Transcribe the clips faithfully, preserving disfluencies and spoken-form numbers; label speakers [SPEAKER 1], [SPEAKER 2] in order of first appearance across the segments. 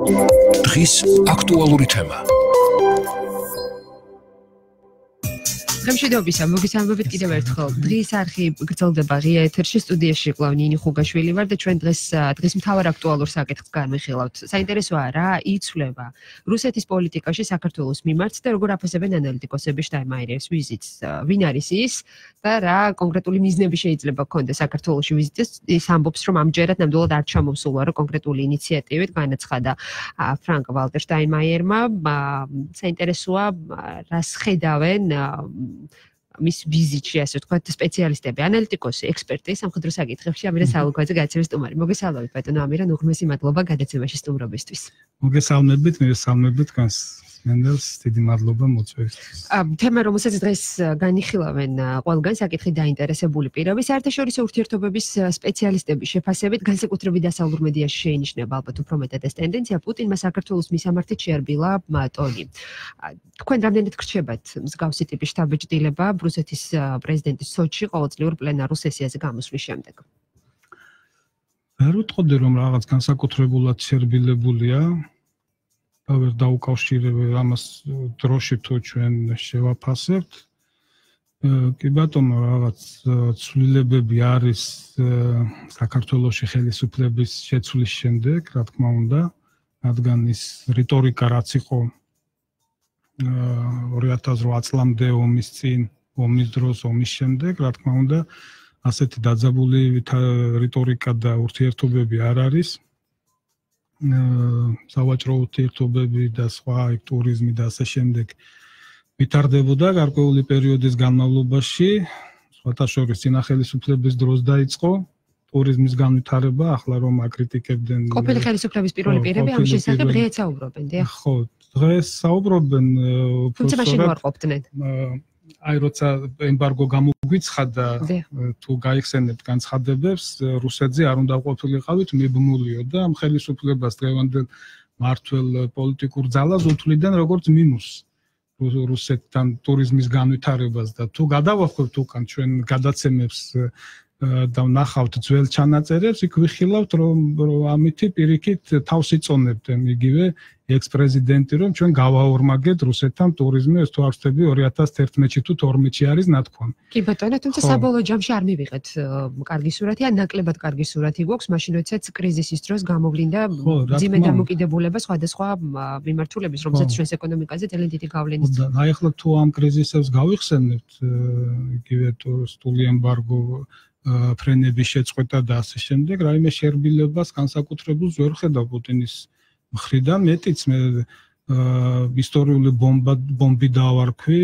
[SPEAKER 1] დღის აქტუალური თემა.
[SPEAKER 2] გამშვიდობისა, მოგესალმებით კიდევ ერთხელ. დღის არხი გრძელდება ღია ეთერში, სტუდიაში ყავ ნინი ხუგაშვილი ვარ და ჩვენ დღეს დღის მთავარ აქტუალურ საკითხს განვიხილავთ. საინტერესოა რა იცვლება რუსეთის პოლიტიკაში საქართველოს მიმართ და როგორ აფასებენ ანალიტიკოსები შტაინმაიერის ვიზიტს. ვინ არის ის და რა კონკრეტული მიზნები შეიძლება ჰქონდეს საქართველოში ვიზიტის. ის ამბობს, რომ ამჯერად ნამდვილად არ ჩამოსულა რა კონკრეტული ინიციატივით განაცხადა ფრანკ ვალტერ შტაინმაიერმა. საინტერესოა რას ხედავენ მის ვიზიტში, ასე ვთქვათ, სპეციალისტები, ანალიტიკოსი, ექსპერტი სამხედრო საკითხებში. ამირა საალუქვაძე გააცემის სტუმარი. მოგესალმებით, ბატონო ამირა, უღრმესი მადლობა გადაცემაში სტუმრობისთვის.
[SPEAKER 3] მოგესალმებით, მოგესალმებით განს მენდელს, დიდი მადლობა მოწვევისთვის.
[SPEAKER 2] თემა, რომელსაც დღეს განიხილავენ ყველგან საკითხი დაინტერესებული პირები, საერთაშორისო ურთიერთობების სპეციალისტების შეფასებით, განსაკუთრებით დასავლურ მედიაში შეინიშნება ალბათ უფრო მეტად ეს ტენდენცია, პუტინმა საქართველოს მისამართით შეარბილა ტონი. თქვენ რამდენად გრჩებათ მსგავსი ტიპის შთაბეჭდილება რუსეთის პრეზიდენტის სოჩში ყოველწლიურ პლენარულ სესიაზე გამოსვლის შემდეგ?
[SPEAKER 3] ვერ ვიტყოდი, რომ რაღაც განსაკუთრებულად შეერბილებულია. ვერ დაუკავშირებ ამას დროში თუ ჩვენ შევაფასებთ. კი ბატონო, რაღაც ცვლილებები არის საქართველოში ხელისუფლების შეცვლის შემდეგ, რა თქმა უნდა, რადგან ის რიტორიკა რაც იყო ორი ათას რვა წლამდე ომის წინ, ომის დროს, ომის შემდეგ, რა თქმა უნდა, ასეთი დაძაბული რიტორიკა და ურთიერთობები არ არის. სავაჭრო ურთიერთობები და სხვა ტურიზმი და ასე შემდეგ ვითარდებოდა გარკვეული პერიოდის განმავლობაში, სხვათა შორის წინა ხელისუფლების დროს დაიწყო ტურიზმის განვითარება, ახლა რომ აკრიტიკებდნენ
[SPEAKER 2] ყოფილი ხელისუფლების პირველი პირები ამ შესახებ დღეაც საუბრობენ, დიახ.
[SPEAKER 3] ხო, დღეს საუბრობენ,
[SPEAKER 2] თუმცა მაშინ უარყოფდნენ.
[SPEAKER 3] აი როცა ემბარგო გამოგვიცხადა, თუ გაიხსენებთ განცხადებებს, რუსეთზე არ უნდა ყოფილიყავით მიბმულიო და ამ ხელისუფლებას დღევანდელ მართველ პოლიტიკურ ძალას უთვლიდნენ როგორც მინუსს რუსეთთან ტურიზმის განვითარებას და თუ გადავახვევთ უკან ჩვენ გადაცემებს და ვნახავთ ძველ ჩანაწერებს, იქ ვიხილავთ, რომ ამითი პირიქით თავს იწონებთ იგივე ექს-პრეზიდენტი, რომ ჩვენ გავაორმაგეთ რუსეთთან ტურიზმი, ეს თუ არ ვცდები ორი ათას თერთმეტში თუ თორმეტში არის ნათქვამი.
[SPEAKER 2] კი ბატონო, თუმცა საბოლოო ჯამში არ მივიღეთ კარგი სურათი, ან ნაკლებად კარგი სურათი გვაქვს, მაშინ როდესაც კრიზისის დროს გამოვლინდა მძიმე დამოკიდებულება სხვადასხვა მიმართულების, რომელსაც ჩვენს ეკონომიკაზე ძალიან დიდი გავლენა აქვს.
[SPEAKER 3] აი ახლა თუ ამ კრიზისებს გავიხსენებთ, იგივე ტურისტული ემბარგო ფრენების შეწყვეტა და ასე შემდეგ, რაიმე შეერბილებას განსაკუთრებულს ვერ ხედავ პუტინის მხრიდან, მეტიც მე ისტორიული ბომბა ბომბი დავარქვი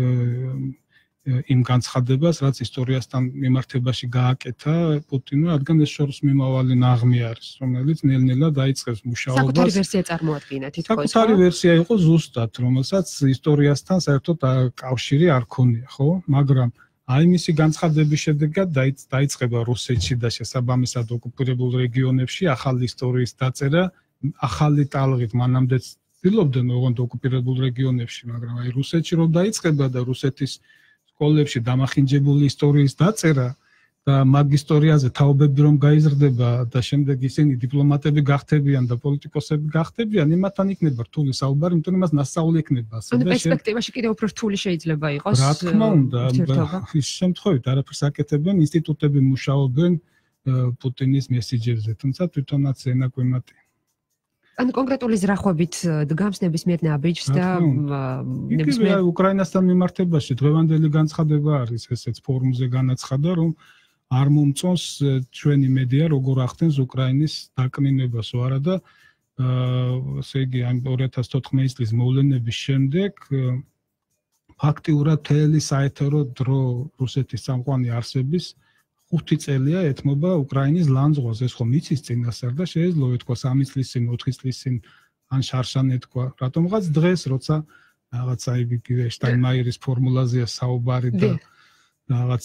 [SPEAKER 3] იმ განცხადებას, რაც ისტორიასთან მიმართებაში გააკეთა პუტინმა, რადგან ეს შორს მიმავალი ნაღმი არის, რომელიც ნელ-ნელა დაიწყებს მუშაობას.
[SPEAKER 2] საკუთარი ვერსია წარმოადგენა თითქოს.
[SPEAKER 3] საკუთარი ვერსია იყო ზუსტად, რომელსაც ისტორიასთან საერთოდ კავშირი არ ქონია, ხო? მაგრამ აი მისი განცხადების შედეგად დაიწყება რუსეთში და შესაბამისად ოკუპირებულ რეგიონებში ახალი ისტორიის დაწერა, ახალი ტალღით მანამდე ცდილობდნენ ოღონდ ოკუპირებულ რეგიონებში, მაგრამ აი რუსეთში რომ დაიწყება და რუსეთის სკოლებში დამახინჯებული ისტორიის დაწერა და მაგ ისტორიაზე თაობები რომ გაიზრდება და შემდეგ ისინი დიპლომატები გახდებიან და პოლიტიკოსები გახდებიან, იმათთან იქნება რთული საუბარი, იმიტომ რომ მას ნასწავლი იქნება ასე
[SPEAKER 2] და პერსპექტივაში კიდევ უფრო რთული შეიძლება იყოს.
[SPEAKER 3] რა თქმა უნდა, ის შემთხვევით არაფერს აკეთებენ, ინსტიტუტები მუშაობენ პუტინის მესიჯებზე, თუმცა თვითონაც ენაკვემატი.
[SPEAKER 2] ან კონკრეტული ზრახვებით დგამს ნებისმიერ ნაბიჯს და
[SPEAKER 3] ნებისმიერ უკრაინასთან მიმართებაში დღევანდელი განცხადება არის, ესეც ფორუმზე განაცხადა, რომ არ მომწონს ჩვენი მედია როგორ ახდენს უკრაინის დაკნინებას ვარა და ესე იგი ორი ათას თოთხმეტი წლის მოვლენების შემდეგ ფაქტიურად თელი საეთერო დრო რუსეთის წამყვანი არსების ხუთი წელია ეთმობა უკრაინის ლანძღვას, ეს ხომ იცის წინასწარ და შეეძლო ეთქვა სამი წლის წინ, ოთხი წლის წინ ან შარშან ეთქვა, რატომღაც დღეს როცა რაღაცა იგივე შტაინმაიერის ფორმულაზეა საუბარი და რაღაც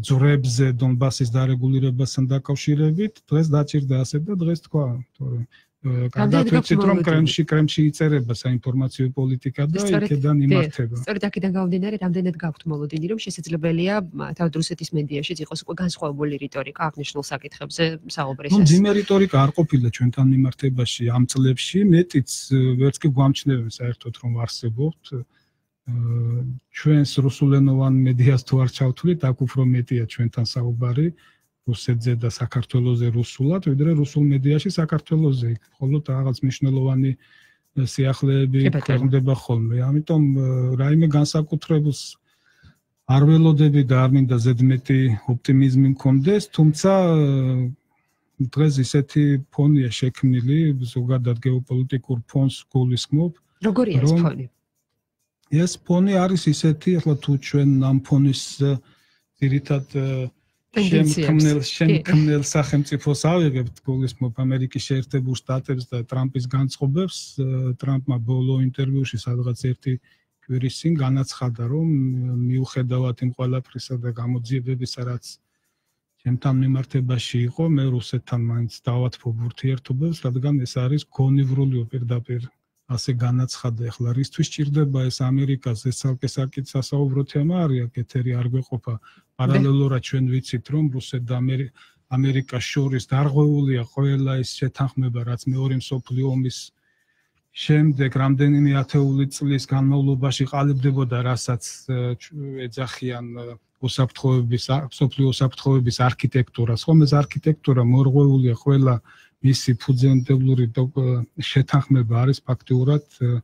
[SPEAKER 3] ძვრებზე დონბასის დარეგულირებასთან დაკავშირებით დღეს დაჭირდა ასე და დღეს თქვა, თორემ კარგად ვიცით რომ კრემში კრემში იწერება საინფორმაციო პოლიტიკა და იქიდან იმართება.
[SPEAKER 2] სწორედ აქედან გამომდინარე, რამდენად გაქვთ მოლოდინი, რომ შესაძლებელია თავად რუსეთის მედიაშიც იყოს უკვე განსხვავებული რიტორიკა აღნიშნულ საკითხებზე საუბრის.
[SPEAKER 3] ნუ ძიმე რიტორიკა არ ყოფილა ჩვენთან მიმართებაში ამ წლებში, მეტიც ვერც კი გვამჩნევენ საერთოდ რომ არსებობთ. ჩვენს რუსულენოვან მედიას თუ არ ჩავთვლით, აქ უფრო მეტია ჩვენთან საუბარი რუსეთზე და საქართველოზე რუსულად, ვიდრე რუსულ მედიაში საქართველოზე. მხოლოდ რაღაც მნიშვნელოვანი სიახლეები ქვეყნდება ხოლმე. ამიტომ რაიმე განსაკუთრებულს არ ველოდები და არ მინდა ზედმეტი ოპტიმიზმი მქონდეს, თუმცა დღეს ისეთი ფონია შექმნილი, ზოგადად გეოპოლიტიკურ ფონს გულისხმობ.
[SPEAKER 2] როგორია ეს ფონი?
[SPEAKER 3] ეს ფონი არის ისეთი, ახლა თუ ჩვენ ამ ფონის ძირითად შემქმნელ შემქმნელ სახელმწიფოს ავიღებთ გულისხმობ ამერიკის შეერთებულ შტატებს და ტრამპის განწყობებს, ტრამპმა ბოლო ინტერვიუში სადღაც ერთი კვირის წინ განაცხადა, რომ მიუხედავად იმ ყველაფრისა და გამოძიებებისა, რაც ჩემთან მიმართებაში იყო, მე რუსეთთან მაინც დავათმობ ურთიერთობებს, რადგან ეს არის გონივრული პირდაპირ ასე განაცხადა. ახლა რისთვის ჭირდება ეს ამერიკას, ეს ცალკე სასაუბრო თემა არის, აქ ეთერი არ გვეყოფა. პარალელურად ჩვენ ვიცით, რომ რუსეთ და ამერიკას შორის დარღვეულია ყველა ეს შეთანხმება, რაც მეორე მსოფლიო ომის შემდეგ რამდენიმე ათეული წლის განმავლობაში ყალიბდებოდა, რასაც ეძახიან უსაფრთხოების, მსოფლიო უსაფრთხოების არქიტექტურას. ხომ ეს არქიტექტურა მორღვეულია ყველა მისი ფუძემდებლური შეთანხმება არის ფაქტიურად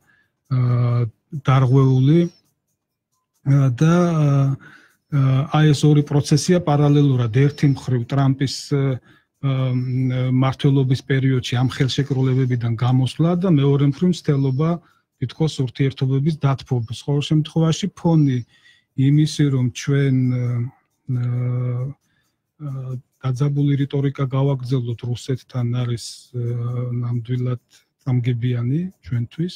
[SPEAKER 3] დარღვეული და აი ეს ორი პროცესია პარალელურად. ერთი მხრივ ტრამპის მმართველობის პერიოდში ამ ხელშეკრულებებიდან გამოსვლა და მეორე მხრივ მცდელობა თითქოს ურთიერთობების დათბობის. ყოველ შემთხვევაში ფონი იმისი, რომ ჩვენ დაძაბული რიტორიკა გავაგრძელოთ რუსეთთან არის ნამდვილად წამგებიანი ჩვენთვის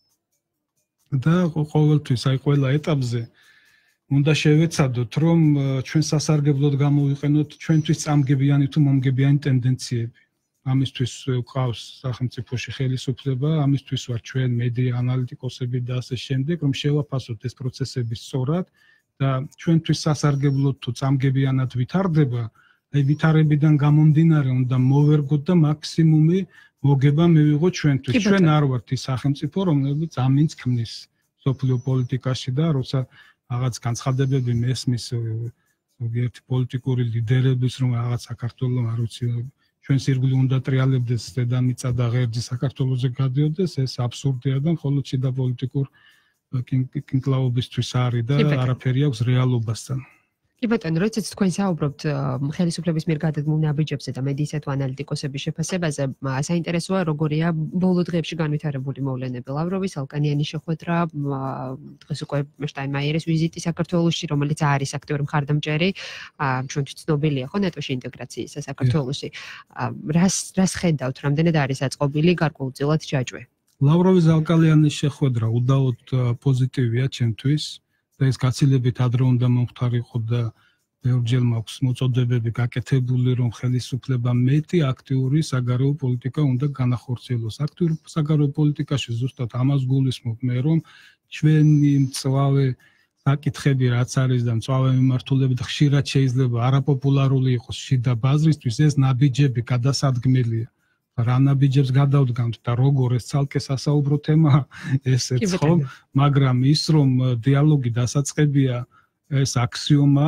[SPEAKER 3] და ყოველთვის აი ყველა ეტაპზე უნდა შევეცადოთ, რომ ჩვენ სასარგებლოდ გამოვიყენოთ ჩვენთვის წამგებიანი თუ მომგებიანი ტენდენციები. ამისთვის გვყავს სახელმწიფოში ხელისუფლება, ამისთვის ვარ ჩვენ მედია ანალიტიკოსები და ასე შემდეგ, რომ შევაფასოთ ეს პროცესები სწორად და ჩვენთვის სასარგებლოდ თუ წამგებიანად ვითარდება, აი ვითარებიდან გამომდინარე უნდა მოვერგოთ და მაქსიმუმი მოგება მივიღოთ ჩვენთვის. ჩვენ არ ვართ ის სახელმწიფო, რომელიც ამინც ქმნის სოფლიო პოლიტიკაში და როცა რაღაც განცხადებები მესმის ზოგიერთი პოლიტიკური ლიდერების, რომ რაღაც საქართველოს არ ვიცი ჩვენს ირგვლივ უნდა ტრიალებდეს დედამიწა და ღერძი საქართველოზე გადიოდეს, ეს აბსურდია და მხოლოდ შიდა პოლიტიკურ კინკლაობისთვის არის და არაფერი აქვს რეალობასთან.
[SPEAKER 2] კი ბატონო, როდესაც თქვენ საუბრობთ ხელისუფლების მიერ გადადგმულ ნაბიჯებზე და მედიისა თუ ანალიტიკოსების შეფასებაზე, საინტერესოა როგორია ბოლო დღეებში განვითარებული მოვლენები. ლავროვის, ალკანიანის შეხვედრა, დღეს უკვე შტაინმაიერის ვიზიტი საქართველოში, რომელიც არის აქტიური მხარდამჭერი, ჩვენთვის ცნობილია ხო ნატოში ინტეგრაციისა საქართველოში. რას რას ხედავთ, რამდენად არის აწყობილი გარკვეულწილად ჯაჭვი?
[SPEAKER 3] ლავროვის ალკანიანის შეხვედრა უდაოდ პოზიტივია ჩემთვის. და ეს გაცილებით ადრე უნდა მომხდარიყო და ბევრჯერ მაქვს მოწოდებები გაკეთებული, რომ ხელისუფლება მეტი აქტიური საგარეო პოლიტიკა უნდა განახორციელოს. აქტიური საგარეო პოლიტიკაში ზუსტად ამას გულისხმობ მე, რომ ჩვენი მწვავე საკითხები რაც არის და მწვავე მიმართულებით ხშირად შეიძლება არაპოპულარული იყოს შიდა ბაზრისთვის, ეს ნაბიჯები გადასადგმელია. რა ნაბიჯებს გადავდგამთ და როგორ ეს ცალკე სასაუბრო თემაა ესეც ხო, მაგრამ ის რომ დიალოგი დასაწყებია ეს აქსიომა,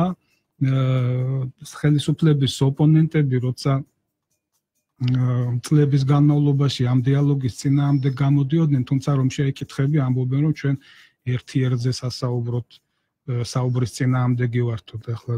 [SPEAKER 3] ხელისუფლების ოპონენტები როცა წლების განმავლობაში ამ დიალოგის წინააღმდეგ გამოდიოდნენ, თუმცა რომ შეეკითხები ამბობენ რომ ჩვენ ერთი ერთზე სასაუბროთ საუბრის წინააღმდეგი ვართოთ. ახლა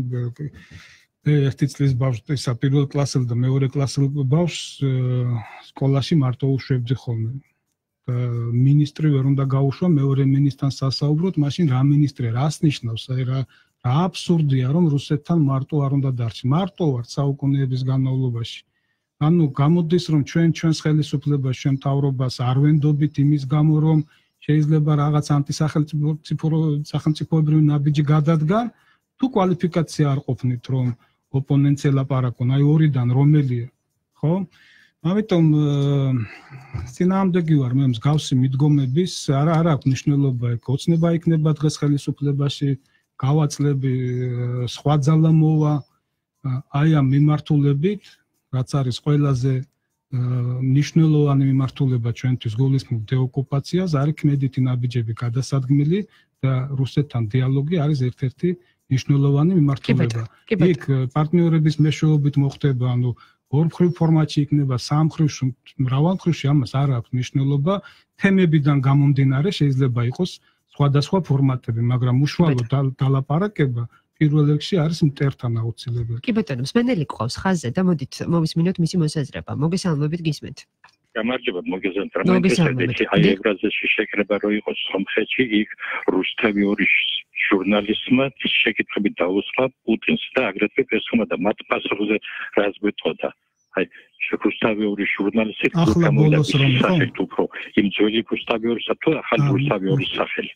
[SPEAKER 3] ერთი წლის ბავშვს პირველ კლასელ და მეორე კლასელ ბავშვს სკოლაში მარტო უშვებდი ხოლმე. მინისტრი ვერ უნდა გაუშვა მეორე მინისტრთან სასაუბროთ, მაშინ რა მინისტრი რას ნიშნავს? აი რა რა აბსურდია, რომ რუსეთთან მარტო არ უნდა დარჩი. მარტო ვარ საუკუნეების განმავლობაში. ანუ გამოდის რომ ჩვენ ჩვენს ხელისუფლებას, ჩვენ მთავრობას არ ვენდობით იმის გამო, რომ შეიძლება რაღაც ანტისახელმწიფოებრივი ნაბიჯი გადადგან, თუ კვალიფიკაცია არ ყოფნით, რომ ოპონენტს ელაპარაკონ, აი ორიდან რომელია, ხო? ამიტომ წინააღმდეგი ვარ მე მსგავსი მიდგომების, არა არა აქვს მნიშვნელობა, ოცნება იქნება დღეს ხელისუფლებაში, გავაწლები სხვა ძალა მოვა, აი ამ მიმართულებით, რაც არის ყველაზე მნიშვნელოვანი მიმართულება ჩვენთვის გულისხმობ დეოკუპაციას, არის ქმედითი ნაბიჯები გადასადგმელი და რუსეთთან დიალოგი არის ერთ-ერთი მნიშვნელოვანი მიმართულება. იქ პარტნიორების მეშვეობით მოხდება, ანუ ორმხრივ ფორმატში იქნება, სამმხრივში, მრავალმხრივში ამას არ აქვს მნიშვნელობა, თემებიდან გამომდინარე შეიძლება იყოს სხვადასხვა ფორმატები, მაგრამ უშუალო დალაპარაკება პირველ რიგში არის მტერთან აუცილებელი.
[SPEAKER 2] კი ბატონო, მსმენელი ყავს ხაზზე და მოდით მოვისმინოთ მისი მოსაზრება. მოგესალმებით, გისმენთ.
[SPEAKER 4] გამარჯობა, მოგესალმებით. მოგესალმებით. აი ევრაზიაში შეკრება რო იყოს სომხეთში, იქ რუსთავი ჟურნალისტმა ის შეკითხვები დაუსვა პუტინს და აგრეთვე პრესხმა და მათ პასუხზე რას გვეტყოდა. აი რუსთავი ჟურნალისტი
[SPEAKER 3] ახლა ბოლოს რომ
[SPEAKER 4] იყო იმ ძველი რუსთავისა თუ ახალი რუსთავის სახელით.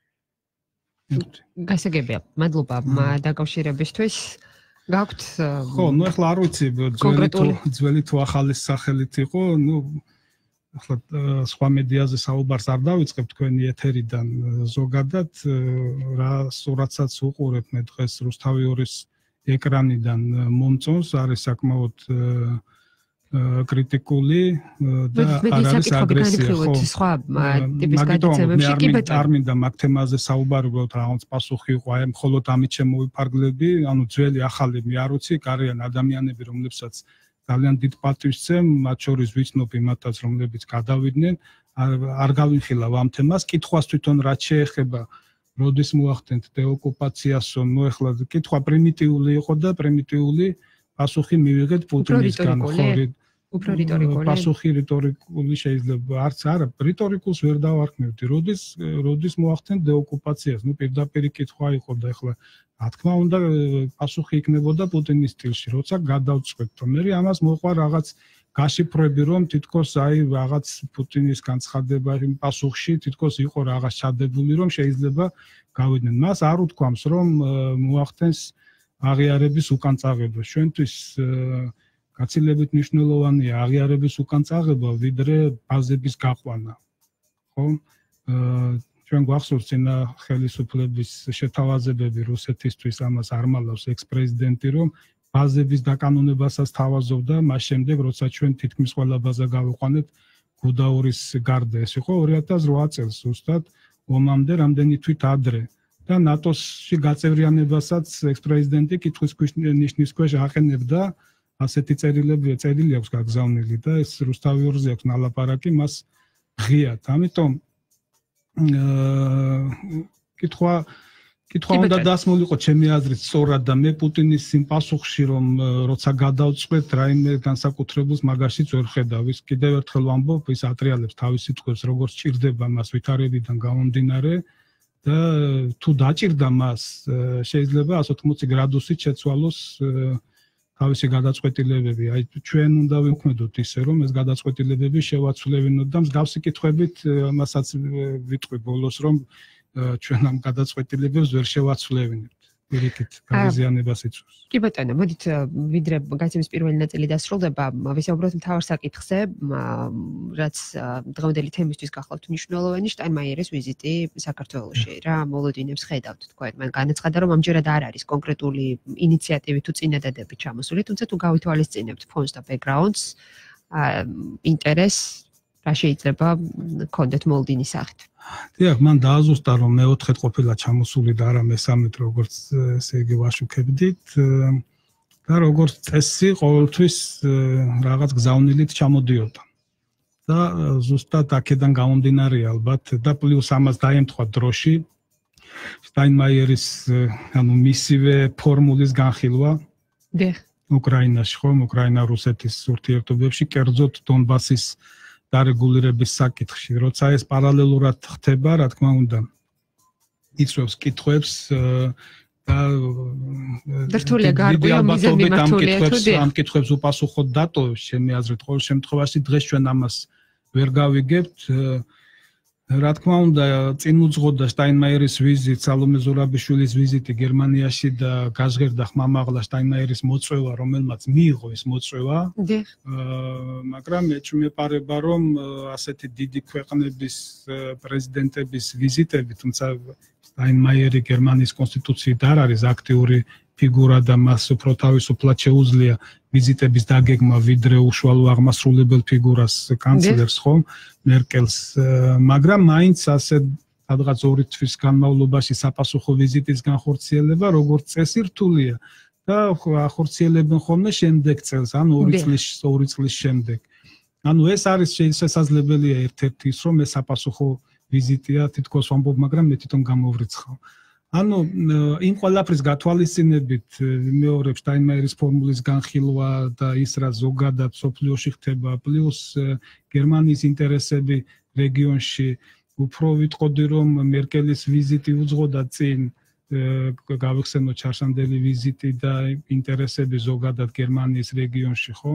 [SPEAKER 2] გასაგებია, მადლობა დაკავშირებისთვის. გაქვთ
[SPEAKER 3] ხო, ნუ ახლა არ ვიცი ძველი თუ ძველი თუ ახალი სახელით იყო, ნუ ახლა სხვა მედიაზე საუბარს არ დავიწყებ თქვენი ეთერიდან ზოგადად რა სურათსაც უყურებ მე დღეს რუსთავის ეკრანიდან მომწონს, არის საკმაოდ კრიტიკული და არ არის აგრესია.
[SPEAKER 2] სხვა ტიპის გადაცემებში კი ბატონო.
[SPEAKER 3] არ მინდა მაგ თემაზე საუბარი, უბრალოდ რაღაც პასუხი იყო, აი მხოლოდ ამით შემოვიფარგლები, ანუ ძველი ახალი მე არ ვიცი, არიან ადამიანები, რომლებსაც ძალიან დიდ პატივს ვცემ, მათ შორის ვიცნობ იმათაც, რომლებიც გადავიდნენ, არ გავიხილავ ამ თემას, კითხვას თვითონ რაც შეეხება, როდის მოახდენთ დეოკუპაციასო, ნუ ახლა კითხვა პრიმიტიული იყო და პრიმიტიული პასუხი მივიღეთ პუტინისგან, ხო,
[SPEAKER 2] უფრო რიტორიკული.
[SPEAKER 3] პასუხი რიტორიკული შეიძლება, არც არა, რიტორიკულს ვერ დავარქმევდი, როდის როდის მოახდენთ დეოკუპაციას, ნუ პირდაპირ კითხვა იყო და ახლა რა თქმა უნდა პასუხი იქნებოდა პუტინის სტილში, როცა გადავწყვეტ. მე ამას მოყვა რაღაც გაშიფრები, რომ თითქოს აი რაღაც პუტინის განცხადება იმ პასუხში თითქოს იყო რაღაც ჩადებული, რომ შეიძლება გავიდნენ. მას არ უთქვამს, რომ მოახდენს აღიარების უკანწაღება. ჩვენთვის გაცილებით მნიშვნელოვანია აღიარების უკანწაღება, ვიდრე ბაზების გაყვანა. ხო? ჩვენ გვახსოვს წინა ხელისუფლების შეთავაზებები რუსეთისთვის, ამას არ მალავს ექს-პრეზიდენტი, რომ ბაზების დაკანონებასაც თავაზობდა, მას შემდეგ, როცა ჩვენ თითქმის ყველა ბაზა გავიყვანეთ გუდაურის გარდა. ეს იყო ორი ათას ოთხ წელს ზუსტად ომამდე, რამდენი თვით ადრე. და ნატოში გაწევრიანებასაც ექს-პრეზიდენტი კითხვის ნიშნის ქვეშ აყენებდა, ასეთი წერილები წერილი აქვს გაგზავნილი და ეს რუსთავიორზე აქვს ნალაპარაკი, მას ღიათ. ამიტომ კითხვა კითხვა უნდა დასმულიყო ჩემი აზრით სწორად და მე პუტინის იმ პასუხში, რომ როცა გადავწყვეტ რაიმე განსაკუთრებულს მაგაშიც ვერ ხედავ. ის კიდევ ერთხელ ვამბობ, ის ატრიალებს თავის სიტყვებს, როგორც ჭირდება მას ვითარებიდან გამომდინარე და თუ დაჭირდა მას, შეიძლება εκατს ოცდაოთხ გრადუსით შეცვალოს თავისი გადაწყვეტილებები. აი ჩვენ უნდა ვიმოქმედოთ ისე, რომ ეს გადაწყვეტილებები შევაცვლევინოთ და მსგავსი კითხვებით მასაც ვიტყვი ბოლოს, რომ ჩვენ ამ გადაწყვეტილებებს ვერ შევაცვლევინებთ. პირიქით გაღიზიანებას იწვევს.
[SPEAKER 2] კი ბატონო, მოდით ვიდრე გაცემის პირველი ნაწილი დასრულდება, ვისაუბროთ მთავარ საკითხზე, რაც დღევანდელი თემისთვის გახლავთ მნიშვნელოვანი, შტაინმაიერის ვიზიტი საქართველოში რა მოლოდინებს ხედავთ თქვენ. მან განაცხადა, რომ ამჯერად არ არის კონკრეტული ინიციატივი თუ წინადადები ჩამოსული, თუმცა თუ გავითვალისწინებთ ფონს და ბექგრაუნდს, ინტერესს რა შეიძლება გქონდეთ მოლოდინის სახით.
[SPEAKER 3] დიახ, მან დააზუსტა, რომ მეოთხედ ყოფილა ჩამოსული და არა მესამედ, როგორც ესე იგი ვაშუქებდით და როგორც წესი ყოველთვის რაღაც გზავნილით ჩამოდიოდა. და ზუსტად აქედან გამომდინარე ალბათ და პლუს ამას დაემთხვა დროში შტაინმაიერის ანუ მისივე ფორმულის განხილვა.
[SPEAKER 2] დიახ.
[SPEAKER 3] უკრაინაში, ხომ, უკრაინა-რუსეთის ურთიერთობებში, კერძოდ დონბასის დარეგულირების საკითხში, როცა ეს პარალელურად ხდება, რა თქმა უნდა, იწვევს კითხვებს და
[SPEAKER 2] რთულია გარკვეულ მიზანმიმართულია თუ დიახ.
[SPEAKER 3] ამ კითხვებს უპასუხოდ დატოვებს, ჩემი აზრით, ყოველ შემთხვევაში დღეს ჩვენ ამას ვერ გავიგებთ. რა თქმა უნდა, წინ უძღოდა შტაინმაიერის ვიზიტი, სალომე ზურაბიშვილის ვიზიტი გერმანიაში და გაჟღერდა ხმამაღლა შტაინმაიერის მოწვევა, რომელმაც მიიღო ეს მოწვევა.
[SPEAKER 2] დიახ.
[SPEAKER 3] მაგრამ ეჭვმეპარება, რომ ასეთი დიდი ქვეყნების პრეზიდენტების ვიზიტები, თუმცა შტაინმაიერი გერმანიის კონსტიტუციით არ არის აქტიური ფიგურა და მას უფრო თავისუფლად შეუძლია ვიზიტების დაგეგმა ვიდრე უშუალო აღმასრულებელ ფიგურას კანცლერს ხომ მერკელს, მაგრამ მაინც ასე სადღაც ორი თვის განმავლობაში საპასუხო ვიზიტის განხორციელება როგორც წესი რთულია და ახორციელებენ ხოლმე შემდეგ წელს, ან ორი წლის ორი წლის შემდეგ. ანუ ეს არის შესაძლებელია ერთ-ერთი ის, რომ ეს საპასუხო ვიზიტია თითქოს ვამბობ, მაგრამ მე თვითონ გამოვრიცხავ. ანუ იმ ყველაფრის გათვალისწინებით მეორე შტაინმაიერის ფორმულის განხილვა და ის რა ზოგადად სოფლიოში ხდება, პლუს გერმანიის ინტერესები რეგიონში, უფრო ვიტყოდი რომ მერკელის ვიზიტი უძღოდა წინ გავიხსენო ჩარშანდელი ვიზიტი და ინტერესები ზოგადად გერმანიის რეგიონში, ხო?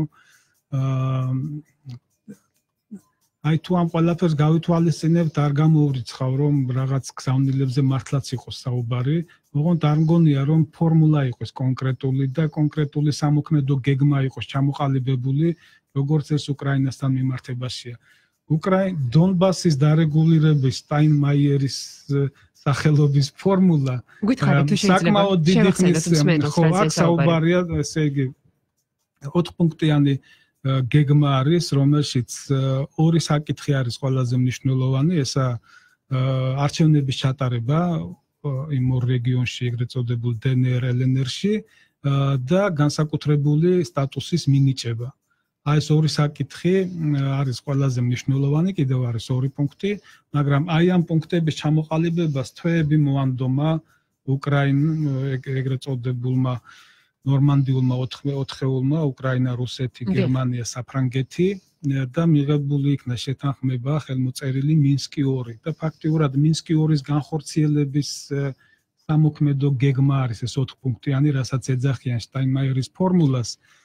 [SPEAKER 3] აი თუ ამ ყველაფერს გავითვალისწინებთ, არ გამოვრიცხავ, რომ რაღაც გზავნილებზე მართლაც იყოს საუბარი, ოღონდ არ მგონია, რომ ფორმულა იყოს კონკრეტული და კონკრეტული სამოქმედო გეგმა იყოს ჩამოყალიბებული, როგორც ეს უკრაინასთან მიმართებაშია. უკრაინა დონბასის დარეგულირების შტაინმაიერის სახელობის ფორმულა საკმაოდ დიდი ხნის ხო აქ საუბარია, ესე იგი ოთხ პუნქტიანი გეგმა არის, რომელშიც ორი საკითხი არის ყველაზე მნიშვნელოვანი, ესა არჩევნების ჩატარება იმ ორ რეგიონში, ეგრეთ წოდებულ დე ენ er ელ ენ er-ში და განსაკუთრებული სტატუსის მინიჭება. აი ეს ორი საკითხი არის ყველაზე მნიშვნელოვანი, კიდევ არის ორი პუნქტი, მაგრამ აი ამ პუნქტების ჩამოყალიბებას თვეები მოანდომა უკრაინა ეგრეთ წოდებულმა ნორმანდიულმა ოთხეულმა უკრაინა, რუსეთი, გერმანია, საფრანგეთი და მიღებული იქნა შეთანხმება ხელმოწერილი მინსკი ორი და ფაქტიურად მინსკი ორის განხორციელების სამოქმედო გეგმა არის ეს ოთხ პუნქტიანი, რასაც ეძახიან შტაინმაიერის ფორმულას.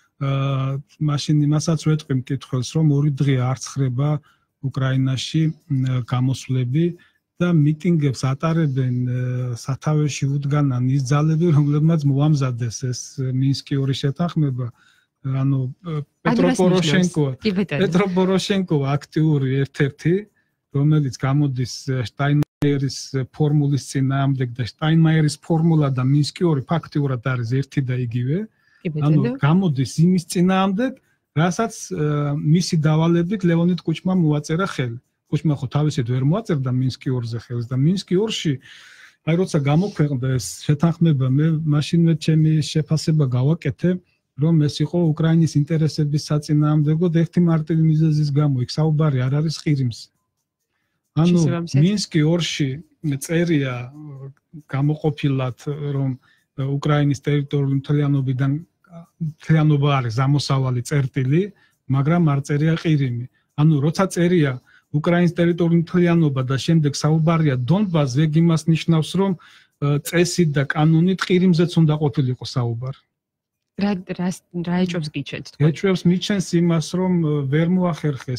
[SPEAKER 3] მაშინ იმასაც ვეტყვი მკითხველს, რომ ორი დღე არ ცხრება უკრაინაში გამოსვლები და მიტინგებს ატარებენ სათავეში უდგანან ის ძალები, რომლებმაც მოამზადეს ეს მინსკი ორი შეთანხმება. ანუ პეტრო პოროშენკო, პეტრო პოროშენკო აქტიური ერთ-ერთი, რომელიც გამოდის შტაინმაიერის ფორმულის წინააღმდეგ და შტაინმაიერის ფორმულა და მინსკი ორი ფაქტიურად არის ერთი და იგივე. ანუ გამოდის იმის წინააღმდეგ, რასაც მისი დავალებით ლეონიდ კუჩმამ მოაწერა ხელი. კუჩმა ხო თავისით ვერ მოაწერდა მინსკი ორზე ხელს და მინსკი ორში აი როცა გამოქვეყნდა ეს შეთანხმება, მე მაშინვე ჩემი შეფასება გავაკეთე, რომ ეს იყო უკრაინის ინტერესების საწინააღმდეგო და ერთი მარტივი მიზეზის გამო, იქ საუბარი არ არის ყირიმზე. ანუ მინსკი ორში წერია გამოყოფილად, რომ უკრაინის ტერიტორიული მთლიანობიდან მთლიანობა არის ამოსავალი წერტილი, მაგრამ არ წერია ყირიმი. ანუ როცა წერია უკრაინის ტერიტორიული მთლიანობა და შემდეგ საუბარია დონბასზე, ეგ იმას ნიშნავს, რომ წესით და კანონით ყირიმზეც უნდა ყოფილიყო საუბარი.
[SPEAKER 2] რა რა რა ეჭვებს გიჩენთ თქვენ?
[SPEAKER 3] ეჭვებს მიჩენს იმას, რომ ვერ მოახერხეს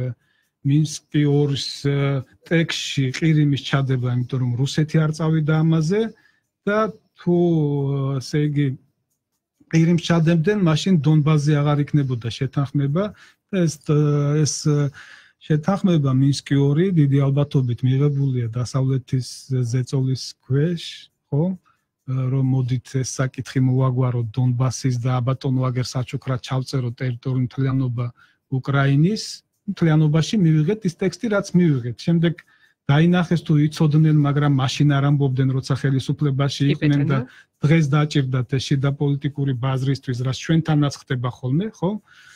[SPEAKER 3] მინსკი ორის ტექსტში ყირიმის ჩადება, იმიტომ რომ რუსეთი არ წავიდა ამაზე და თუ ესე იგი ყირიმს ჩადებდნენ, მაშინ დონბასზე აღარ იქნებოდა შეთანხმება და ეს ეს შეთანხმება მინსკი ორი დიდი ალბათობით მიღებულია დასავლეთის ზეწოლის ქვეშ, ხო? რომ მოდით ეს საკითხი მოვაგვაროთ დონბასის და აბატონო აგერ საჩუქრად ჩავწეროთ ტერიტორიული მთლიანობა უკრაინის მთლიანობაში მივიღეთ ის ტექსტი, რაც მივიღეთ. შემდეგ დაინახეს თუ იცოდნენ, მაგრამ მაშინ არ ამბობდნენ, როცა ხელისუფლებაში იყვნენ და დღეს დაჭირდათ ეს შიდა პოლიტიკური ბაზრისთვის, რაც ჩვენთანაც ხდება ხოლმე, ხო?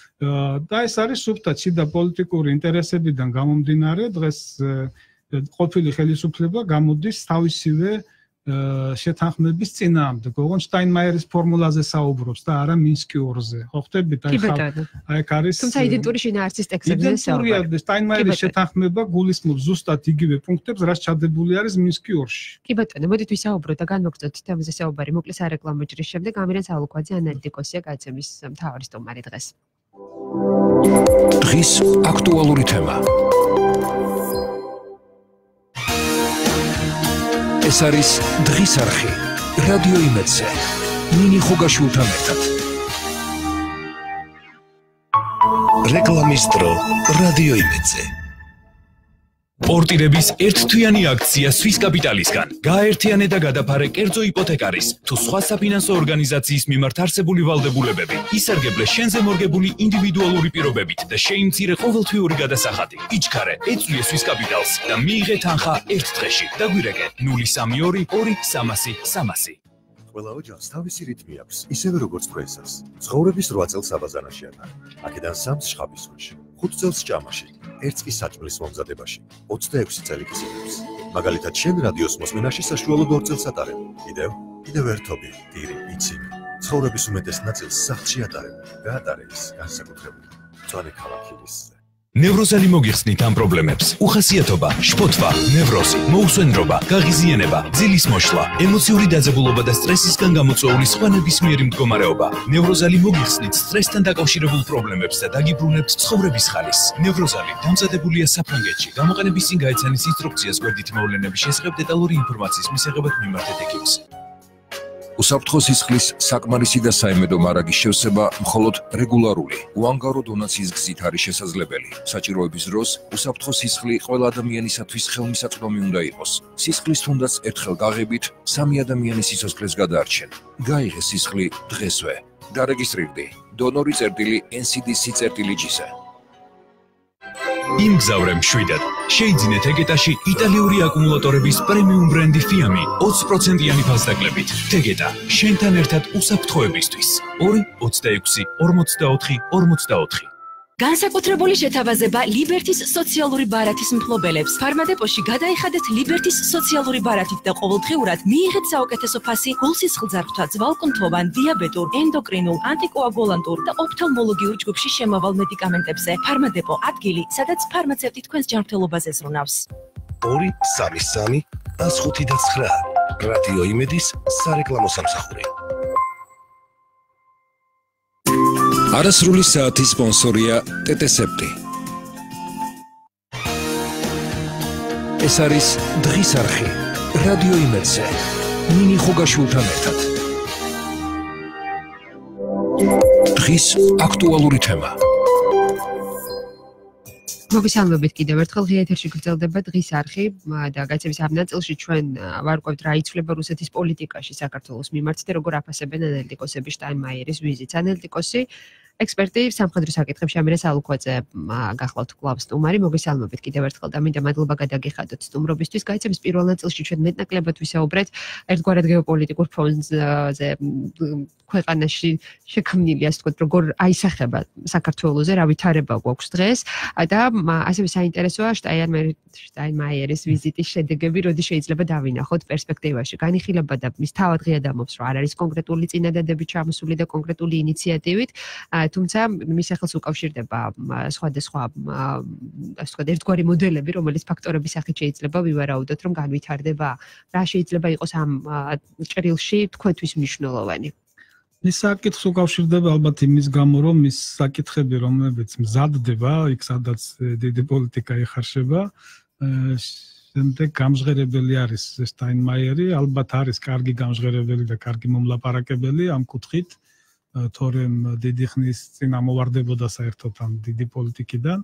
[SPEAKER 3] და ეს არის სუფთად შიდა პოლიტიკური ინტერესებიდან გამომდინარე, დღეს ყოფილი ხელისუფლება გამოდის თავისივე შეთანხმების წინააღმდეგ. ოღონდ შტაინმაიერის ფორმულაზე საუბრობს და არა მინსკი ორზე. ხო ხტებით? აი ხა აი აქ არის
[SPEAKER 2] თუმცა იდენტური შინაარსის ტექსტებზე საუბარი.
[SPEAKER 3] იდენტურია შტაინმაიერის შეთანხმება გულისხმობს ზუსტად იგივე პუნქტებს, რაც ჩადებული არის მინსკი ორში.
[SPEAKER 2] კი ბატონო, მოდით ვისაუბროთ და განვაგრძელოთ თემაზე საუბარი. მოკლე სარეკლამო ჯრის შემდეგ ამირან სალუქვაძე ანალიტიკოსია გაცემის მთავარი სტუმარი დღეს.
[SPEAKER 1] დღის აქტუალური თემა. ეს არის დღის არხი რადიო იმედზე ნინი ხუგაშვილთან ერთად რეკლამის დრო რადიო იმედზე
[SPEAKER 5] პორტირების ერთთვიანი აქცია სვის კაპიტალისგან. გააერთიანე და გადაფარე კერძო იპოთეკარის თუ სხვა საფინანსო ორგანიზაციის მიმართ არსებული ვალდებულებები. ისარგებლე შენზე მორგებული ინდივიდუალური პირობებით და შეიმცირე ყოველთვიური გადასახადი. იჩქარე, ეწვიე სვის კაპიტალს და მიიღე თანხა ერთ დღეში. დაგვირეკე ნული სამი ორი ორი სამასი სამასი.
[SPEAKER 6] ყველა ოჯახს თავისი რიტმი აქვს, ისევე როგორც თქვენსაც. ცხოვრების რვა წელს აბაზანაში აყარ. აქედან სამს შხაპისხლში, ხუთ წელს ჭამაში. ერთს კი საჭმლის მომზადებაში, ოცდაექვსი წელი გზნობს. მაგალითად, შენ რადიოს მოსმენაში საშუალოდ ორ წელს ატარებ. კიდევ, კიდევ ერთობი, ტირი, იცინი. ცხოვრების უმეტეს ნაწილს სახლში ატარებ. გაატარე ის განსაკუთრებული. მწვანე ქალაქილისზე.
[SPEAKER 5] ნევროზალი მოგიხსნით ამ პრობლემებს. უხასიათობა, შფოთვა, ნევროზი, მოუსვენრობა, გაღიზიანება, ძილის მოშლა, ემოციური დაძაბულობა და სტრესისგან გამოწვეული სხვა ნებისმიერი მდგომარეობა. ნევროზალი მოგიხსნით სტრესთან დაკავშირებულ პრობლემებს და დაგიბრუნებთ ცხოვრების ხალისს. ნევროზალი დამზადებულია საფრანგეთში. გამოყენების წინ გაეცანის ინსტრუქციას გვერდითი მოვლენების შესახებ დეტალური ინფორმაციის მისაღებად მიმართეთ ექიმს.
[SPEAKER 1] უსაფრთხო სისხლის საკმარისი და საიმედო მარაგის შევსება მხოლოდ რეგულარული, უანგარო დონაციის გზით არის შესაძლებელი. საჭიროების დროს უსაფრთხო სისხლი ყველა ადამიანისათვის ხელმისაწვდომი უნდა იყოს. სისხლის თუნდაც ერთხელ გაღებით, სამი ადამიანის სიცოცხლეს გადაარჩენ. გაიღე სისხლი დღესვე. დარეგისტრირდი. დონორი წერტილი ენ სი დი სი წერტილი ჯი-ზე.
[SPEAKER 5] იმგზავრე მშვიდად. შეიძინეთ ეგეტაში იტალიური აკუმულატორების პრემიუმ ბრენდი ფიამი ოცი პროცენტიანი ფასდაკლებით. ეგეტა შენთან ერთად უსაფრთხოებისთვის. ორი ოცდაექვსი ორმოცდაოთხი ორმოცდაოთხი.
[SPEAKER 7] განსაკუთრებული შეთავაზება ლიბერთის სოციალური ბარათის მფლობელებს. ფარმადეპოში გადაიხადეთ ლიბერთის სოციალური ბარათით და ყოველდღიურად მიიღეთ საუკეთესო ფასი გულსისხლძარღვთა, ძვალკუნთოვან, დიაბეტურ, ენდოკრინულ, ანტიკოაგულანტურ და ოფთალმოლოგიურ ჯგუფში შემავალ მედიკამენტებზე. ფარმადეპო ადგილი, სადაც ფარმაცევტი თქვენს ჯანმრთელობაზე ზრუნავს.
[SPEAKER 1] ორი სამი სამი ას ხუთი და ცხრა რადიო იმედის სარეკლამო სამსახური. არასრული საათის სპონსორია ტეტესეპტი. ეს არის დღის არხი რადიო იმედზე ნინი ხუგაშვილთან ერთად. დღის აქტუალური თემა.
[SPEAKER 2] მოგესალმებით კიდევ ერთხელ ღია ეთერში გრძელდება დღის არხი და გაცემის ამ ნაწილში ჩვენ ვარკვევთ რა იცვლება რუსეთის პოლიტიკაში საქართველოს მიმართ და როგორ აფასებენ ანალიტიკოსები შტაინმაიერის ვიზიტს. ანალიტიკოსი ექსპერტი სამხედრო საკითხებში ამირე სალუქვაძე გახლავთ კლავ სტუმარი. მოგესალმებით კიდევ ერთხელ და მინდა მადლობა გადაგიხადოთ სტუმრობისთვის. გაცემის პირველ ნაწილში ჩვენ მეტნაკლებად ვისაუბრეთ ერთგვარად გეოპოლიტიკურ ფონზე ქვეყანაში შექმნილი, ასე ვთქვათ, როგორ აისახება საქართველოზე, რა ვითარება გვაქვს დღეს და ასევე საინტერესოა შტაინმაიერის ვიზიტის შედეგები, როდის შეიძლება დავინახოთ პერსპექტივაში. განიხილება და მის თავად ღია დამობს, რომ არ არის კონკრეტული წინადადები ჩამოსული და კონკრეტული ინიციატივით, თუმცა მის ახალს უკავშირდება სხვადასხვა ასე ვთქვათ, ერთგვარი მოდელები, რომელიც ფაქტორების სახით შეიძლება ვივარაუდოთ, რომ განვითარდება. რა შეიძლება იყოს ამ ჭრილში თქვენთვის მნიშვნელოვანი?
[SPEAKER 3] მის საკითხს უკავშირდება ალბათ იმის გამო, რომ მის საკითხები, რომლებიც მზადდება, იქ სადაც დიდი პოლიტიკა იხარშება, შემდეგ გამჟღერებელი არის შტაინმაიერი, ალბათ არის კარგი გამჟღერებელი და კარგი მომლაპარაკებელი ამ კუთხით, თორემ დიდი ხნის წინ ამოვარდებოდა საერთოდ ამ დიდი პოლიტიკიდან.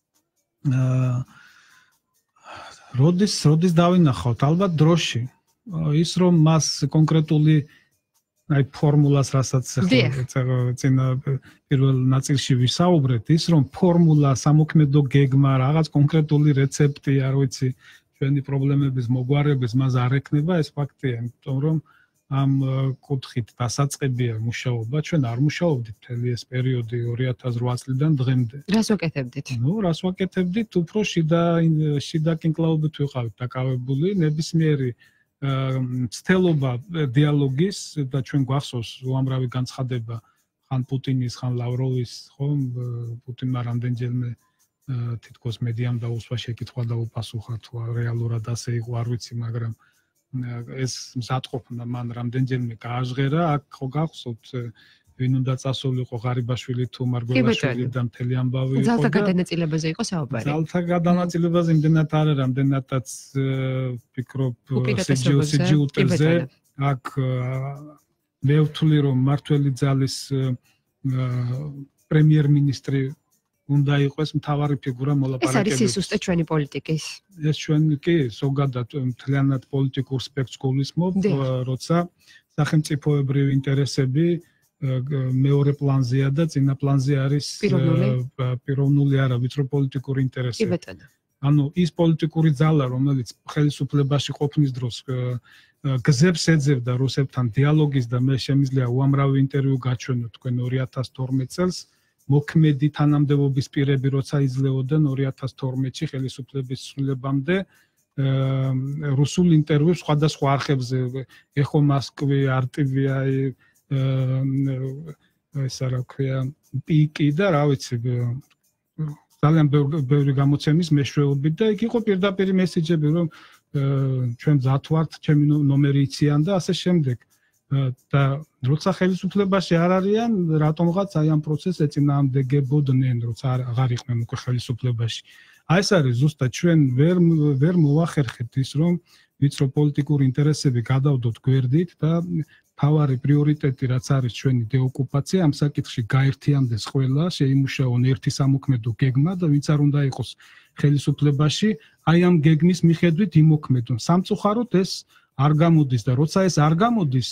[SPEAKER 3] როდის როდის დავინახავთ? ალბათ დროში. ის რომ მას კონკრეტული აი ფორმულას რასაც წინა პირველ ნაწილში ვისაუბრეთ, ის რომ ფორმულა, სამოქმედო გეგმა, რაღაც კონკრეტული რეცეპტი, არ ვიცი, ჩვენი პრობლემების მოგვარების მას არ ექნება, ეს ფაქტია, იმიტომ რომ ამ კუთხით დასაწყებია მუშაობა, ჩვენ არ მუშაობდით მთელი ეს პერიოდი ორი ათას რვა წლიდან დღემდე.
[SPEAKER 2] რას ვაკეთებდით?
[SPEAKER 3] ნუ, რას ვაკეთებდით? უფრო შიდა შიდა კინკლაობით ვიყავით დაკავებული, ნებისმიერი მცდელობა დიალოგის და ჩვენ გვახსოვს უამრავი განცხადება ხან პუტინის, ხან ლავროვის, ხომ პუტინმა რამდენჯერმე თითქოს მედიამ დაუსვა შეკითხვა და უპასუხა თუ რეალურად ასე იყო, არ ვიცი, მაგრამ ეს მზადყოფნა მან რამდენჯერმე გააჟღერა, აქ ხო გახსოვთ ვინ უნდა წასულიყო ღარიბაშვილი თუ მარგველაშვილი და მთელი ამბავი იყო.
[SPEAKER 2] ძალთა გადანაწილებაზე იყო საუბარი.
[SPEAKER 3] ძალთა გადანაწილებაზე იმდენად არა, რამდენადაც ვფიქრობ სიჯულზე აქ მე ვთვლი რომ მართველი ძალის პრემიერ-მინისტრი უნდა იყოს მთავარი ფიგურა მოლაპარაკებებში.
[SPEAKER 2] ეს არის სუსტე ჩვენი პოლიტიკის.
[SPEAKER 3] ეს ჩვენი კი ზოგადად მთლიანად პოლიტიკურ სპექტრს გულისხმობ, როცა სახელმწიფოებრივი ინტერესები მეორე პლანზეა და წინა პლანზე არის პიროვნული არა, ვიწრო პოლიტიკური ინტერესები.
[SPEAKER 2] კი ბატონო.
[SPEAKER 3] ანუ ის პოლიტიკური ძალა, რომელიც ხელისუფლებაში ყოფნის დროს გზებს ეძებდა რუსებთან დიალოგის და მე შემიძლია უამრავი ინტერვიუ გაჩვენო თქვენ ორი ათას თორმეტ წელს მოქმედი თანამდებობის პირები როცა იძლეოდნენ ორი ათას თორმეტში ხელისუფლების ცვლილებამდე რუსულ ინტერვიუს სხვადასხვა არხებზე ეხო მოსკვი, არტივიაი, ეს რა ქვია, პიკი და რა ვიცი ძალიან ბევრი გამოცემის მეშვეობით და იქ იყო პირდაპირ მესეჯები რომ ჩვენ მზად ვართ, ჩემი ნომერი იციან და ასე შემდეგ. და როცა ხელისუფლებაში არ არიან, რატომღაც აი ამ პროცესს ეწინააღმდეგებოდნენ, როცა აღარ იყვნენ უკვე ხელისუფლებაში. აი ეს არის ზუსტად ჩვენ ვერ ვერ მოახერხებთ ის რომ ვიწრო პოლიტიკური ინტერესები გადავდოთ გვერდით და თავარი პრიორიტეტი რაც არის ჩვენი დეოკუპაცია, ამ საკითხში გაერთიანდეს ყველა, შეიმუშაონ ერთი სამოქმედო გეგმა და ვინც არ უნდა იყოს ხელისუფლებაში, აი ამ გეგმის მიხედვით იმოქმედონ. სამწუხაროდ ეს არ გამოდის და როცა ეს არ გამოდის,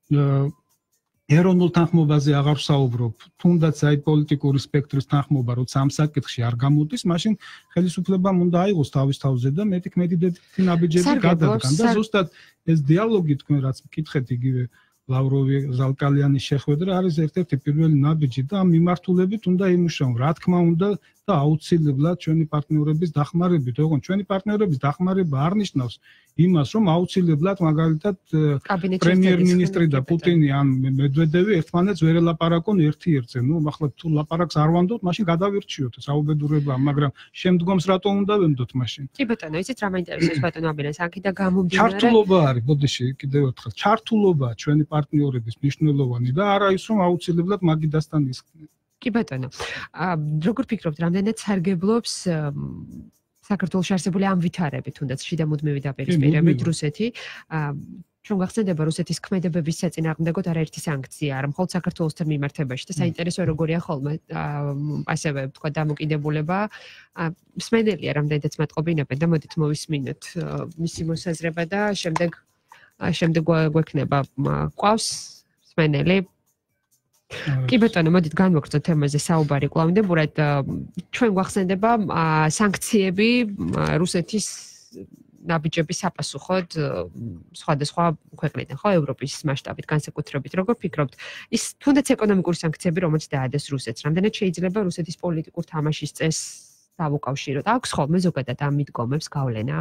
[SPEAKER 3] ეროვნულ თანხმობაზე აღარ ვსაუბრობ, თუნდაც აი პოლიტიკური სპექტრის თანხმობა, როცა ამ საკითხში არ გამოდის, მაშინ ხელისუფლებამ უნდა აიღოს თავის თავზე და მეტი-მეტი ნაბიჯები გადადგან და ზუსტად ეს დიალოგი თქვენ რაც მკითხეთ იგივე ლავროვი ზალკალიანის შეხვედრა არის ერთ-ერთი პირველი ნაბიჯი და ამ მიმართულებით უნდა იმუშაონ. რა თქმა უნდა და აუცილებლად ჩვენი პარტნიორების დახმარებით, ოღონდ ჩვენი პარტნიორების დახმარება არ ნიშნავს იმას, რომ აუცილებლად მაგალითად პრემიერ-მინისტრი და პუტინი ან მედვედევი ერთმანეთს ვერ ელაპარაკონ ერთი-ერთზე. ნუ ახლა თუ ლაპარაკს არ ვანდოთ, მაშინ გადავირჩიოთ, საუბედურებაა, მაგრამ შემდგომს რატომ უნდა ვემდოთ მაშინ?
[SPEAKER 2] კი ბატონო, იცით რა მაინტერესებს ბატონო აბინას, აქედან გამომდინარე.
[SPEAKER 3] ჩართულობა არის, ბოდიში, კიდევ ერთხელ, ჩართულობა ჩვენი პარტნიორების მნიშვნელოვანი და არა ის რომ აუცილებლად მაგიდასთან ისხდნენ.
[SPEAKER 2] კი ბატონო. როგორ ფიქრობთ, რამდენად სარგებლობს საქართველოში არსებული ამ ვითარები, თუნდაც შიდა მუდმივი დაპირისპირებით რუსეთი, ჩვენ გახსენდება რუსეთის ქმედებების საწინააღმდეგოდ არაერთი სანქცია, არა მხოლოდ საქართველოსთან მიმართებაში და საინტერესო როგორია ხოლმე ასევე თქვა დამოკიდებულება. მსმენელია რამდენადაც მატყობინებენ და მოდით მოვისმინოთ მისი მოსაზრება და შემდეგ შემდეგ გვექნება ყავს მსმენელი. კი ბატონო, მოდით განვაგრძოთ თემაზე საუბარი კლავინდებურად. ჩვენ გვახსენდება სანქციები რუსეთის ნაბიჯების საპასუხოდ სხვადასხვა ქვეყნიდან, ხო, ევროპის მასშტაბით, განსაკუთრებით. როგორ ფიქრობთ, ის თუნდაც ეკონომიკური სანქციები, რომელიც დაადეს რუსეთს, რამდენად შეიძლება რუსეთის პოლიტიკურ თამაშის წესს დავუკავშიროთ? აქვს ხოლმე ზოგადად ამ მიდგომებს გავლენა?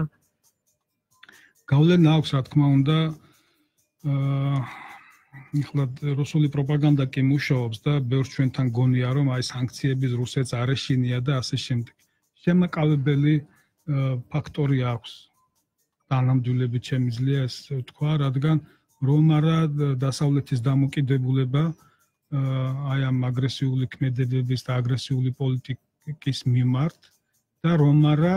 [SPEAKER 3] გავლენა აქვს, რა თქმა უნდა. ახლა რუსული პროპაგანდა კი მუშაობს და ბევრ ჩვენთან გონია რომ აი სანქციების რუსეთს არ ეშინია და ასე შემდეგ. შემაკავებელი ფაქტორი აქვს. თანამდებობით შემიძლია ეს თქვა, რადგან რომ არა დასავლეთის დამოკიდებულება აი ამ აგრესიული ქმედებების და აგრესიული პოლიტიკის მიმართ და რომ არა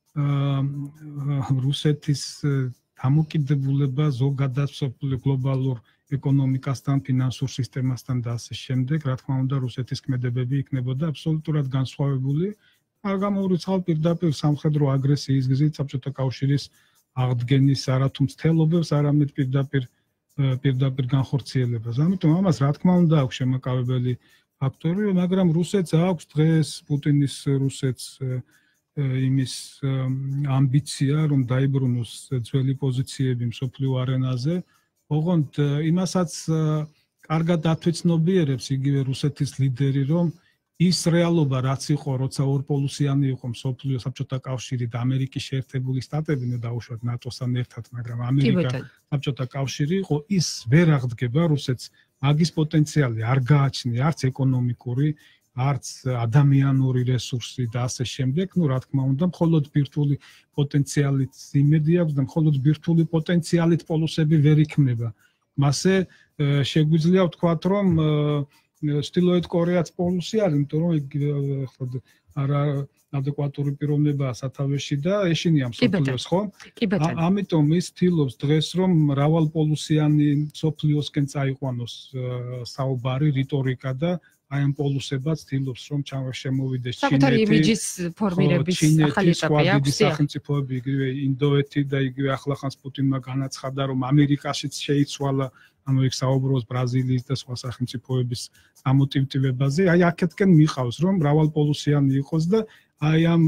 [SPEAKER 3] რუსეთის დამოკიდებულება ზოგადად სოფლიო გლობალურ ეკონომიკასთან, ფინანსურ სისტემასთან და ასე შემდეგ, რა თქმა უნდა, რუსეთის ქმედებები იქნებოდა აბსოლუტურად განსხვავებული. არ გამოურიცხავ პირდაპირ სამხედრო აგრესიის გზით საბჭოთა კავშირის აღდგენის არათუ მცდელობებს, არამედ პირდაპირ პირდაპირ განხორციელებას. ამიტომ ამას რა თქმა უნდა აქვს შემაკავებელი ფაქტორი, მაგრამ რუსეთს აქვს დღეს პუტინის რუსეთს იმის ამბიცია, რომ დაიბრუნოს ძველი პოზიციები მსოფლიო არენაზე. ოღონდ იმასაც კარგად ათვეცნობიერებს იგივე რუსეთის ლიდერი, რომ ის რეალობა რაც იყო, როცა ორპოლუსიანი იყო მსოფლიო საბჭოთა კავშირი და ამერიკის შეერთებული შტატები, ნუ დაუშვათ ნატოსთან ერთად, მაგრამ ამერიკა საბჭოთა კავშირი იყო, ის ვერ აღდგება რუსეთს. მაგის პოტენციალი არ გააჩნია, არც ეკონომიკური, არც ადამიანური რესურსი და ასე შემდეგ. ნუ რა თქმა უნდა, მხოლოდ ბირთვული პოტენციალით იმედი აქვს და მხოლოდ ბირთვული პოტენციალით პოლუსები ვერ იქმნება. მასე შეგვიძლია ვთქვათ, რომ ჩრდილოეთ კორეაც პოლუსი არის, იმიტომ რომ იქ არა ადეკვატური პიროვნებაა სათავეში და ეშინია მსოფლიოს, ხო? ამიტომ ის ცდილობს დღეს რომ მრავალპოლუსიანი მსოფლიოსკენ წაიყვანოს საუბარი, რიტორიკა და აი ამ პოლუსებად ცდილობს რომ შემოვიდეს ჩინეთი.
[SPEAKER 2] საკუთარი იმიჯის ფორმირების ახალი ეტაპი აქვს.
[SPEAKER 3] სახელმწიფოები იგივე ინდოეთი და იგივე ახლახანს პუტინმა განაცხადა რომ ამერიკაშიც შეიცვალა, ანუ იქ საუბრობს ბრაზილიის და სხვა სახელმწიფოების ამოტივტივებაზე. აი აქეთკენ მიყავს რომ მრავალპოლუსიანი იყოს და აი ამ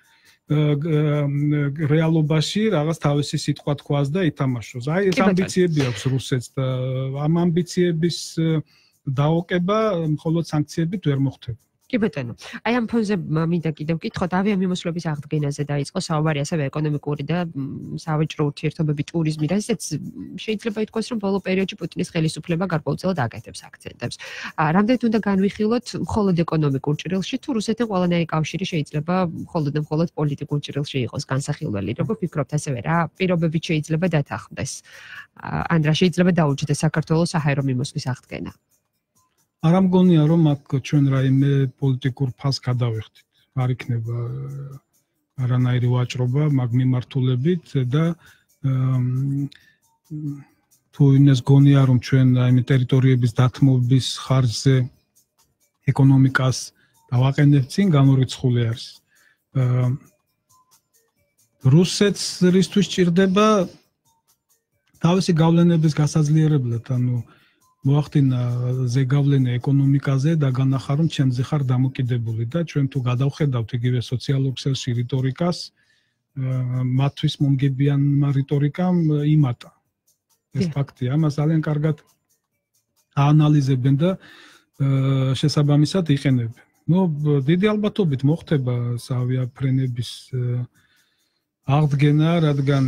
[SPEAKER 3] რეალობაში რაღაც თავისი სიტყვა თქვას და ითამაშოს. აი ეს ამბიციები აქვს რუსეთს და ამ ამბიციების დაოკება მხოლოდ სანქციებით ვერ მოხდება.
[SPEAKER 2] კი ბატონო. აი ამ ფონზე მინდა კიდევ ვკითხოთ, ავიამიმოსვლების აღდგენაზე დაიწყო საუბარი, ასევე ეკონომიკური და სავაჭრო ურთიერთობები, ტურიზმი, რასაც შეიძლება ითქვას, რომ ბოლო პერიოდში პუტინის ხელისუფლება გარკვეულწილად აკეთებს აქცენტებს. რამდენად უნდა განვიხილოთ მხოლოდ ეკონომიკურ ჭრილში, თუ რუსეთთან ყველანაირი კავშირი შეიძლება მხოლოდ და მხოლოდ პოლიტიკურ ჭრილში იყოს განსახილველი. როგორ ფიქრობთ ასევე რა პირობებით შეიძლება დათანხმდეს? ან რა შეიძლება დაუჯდეს საქართველოს საჰაერო მიმოსვლის აღდგენა?
[SPEAKER 3] არ მგონია რომ აქ ჩვენ რაიმე პოლიტიკურ ფასს გადავიხდით. არ იქნება არანაირი ვაჭრობა მაგ მიმართულებით და თუ ინეს გონია რომ ჩვენ რაიმე ტერიტორიების დათმობის ხარჯზე ეკონომიკას დავაყენებთ წინ გამორიცხული არის. რუსეთს რისთვის ჭირდება თავისი გავლენების გასაძლიერებლად, ანუ მოახდინა ზეგავლენა ეკონომიკაზე და განახა რომ ჩემზე ხარ დამოკიდებული და ჩვენ თუ გადავხედავთ იგივე სოციალურ ქსელში რიტორიკას, მათთვის მომგებიანმა რიტორიკამ იმატა. ეს ფაქტია, ამას ძალიან კარგად აანალიზებენ და შესაბამისად იყენებენ. ნუ დიდი ალბათობით მოხდება ავიაფრენების აღდგენა, რადგან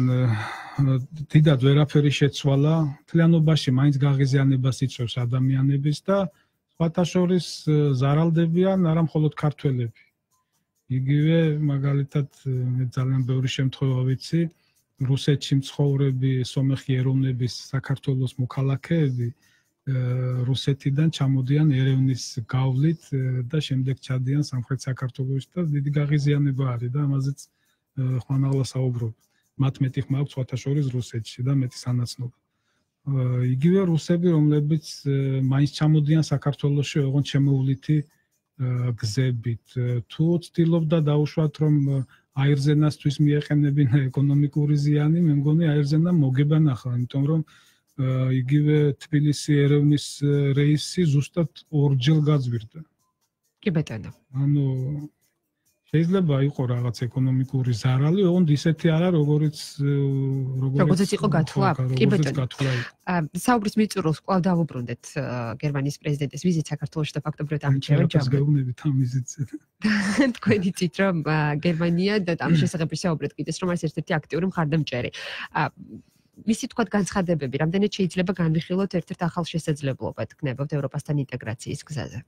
[SPEAKER 3] დიდად ვერაფერი შეცვალა, თლიანობაში მაინც გაღიზიანებას იწვევს ადამიანების და სხვათა შორის ზარალდებიან არა მხოლოდ ქართველები. იგივე მაგალითად მე ძალიან ბევრი შემთხვევა ვიცი, რუსეთში მცხოვრები სომეხი ეროვნების საქართველოს მოქალაქეები რუსეთიდან ჩამოდიან ერევნის გავლით და შემდეგ ჩადიან სამხრეთ საქართველოში და დიდი გაღიზიანება არის და ამაზეც ხმანაღლა საუბრობ. მათ მეტი ხმა აქვს სხვათა შორის რუსეთში და მეტი სანაცნობა. იგივე რუსები, რომლებიც მაინც ჩამოდიან საქართველოში ოღონდ შემოვლითი გზებით. თუ ცდილობდა დაუშვათ რომ აირზენასთვის მიეყენებინა ეკონომიკური ზიანი, მე მგონი აირზენა მოგება ნახა, იმიტომ რომ იგივე თბილისი ერევნის რეისი ზუსტად ორჯერ გაძვირდა.
[SPEAKER 2] კი ბატონო.
[SPEAKER 3] ანუ შეიძლება იყო რაღაც ეკონომიკური ზარალი, ოღონდ ისეთი არა, როგორც
[SPEAKER 2] როგორც იყო გათვლა. კი ბატონო. საუბრის მიწურულს კვლავ დავუბრუნდეთ გერმანიის პრეზიდენტის ვიზით საქართველოში და ფაქტობრივად ამჩევა ჯამი.
[SPEAKER 3] გეუბნებით ამ ვიზიტზე.
[SPEAKER 2] თქვენი თვით რომ გერმანია და ამ შესახებ საუბრეთ კიდეს რომ არის ერთ-ერთი აქტიური მხარდამჭერი. მისი თქვა განცხადებები, რამდენად შეიძლება განვიხილოთ ერთ-ერთ ახალ შესაძლებლობად გნებავთ ევროპასთან ინტეგრაციის გზაზე?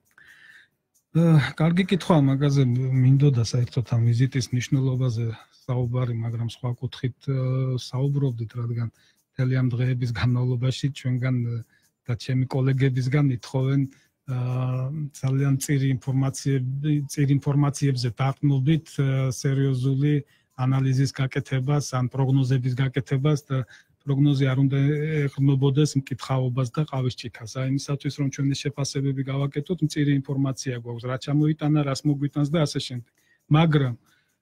[SPEAKER 3] კარგი კითხვა, მაგაზე მინდოდა საერთოდ ამ ვიზიტის მნიშვნელობაზე საუბარი, მაგრამ სხვა კუთხით საუბრობდით, რადგან მთელი ამ დღეების განმავლობაში ჩვენგან და ჩემი კოლეგებისგან ითხოვენ ძალიან წირი ინფორმაციები, წირი ინფორმაციებზე დაყრდნობით სერიოზული ანალიზის გაკეთებას, ან პროგნოზების გაკეთებას და პროგნოზი არ უნდა ეხმობოდეს მკითხაობას და ყავისჭიქას. აი იმისათვის რომ ჩვენი შეფასებები გავაკეთოთ, მწირი ინფორმაცია გვაქვს, რა ჩამოიტანა, რას მოგვიტანს და ასე შემდეგ. მაგრამ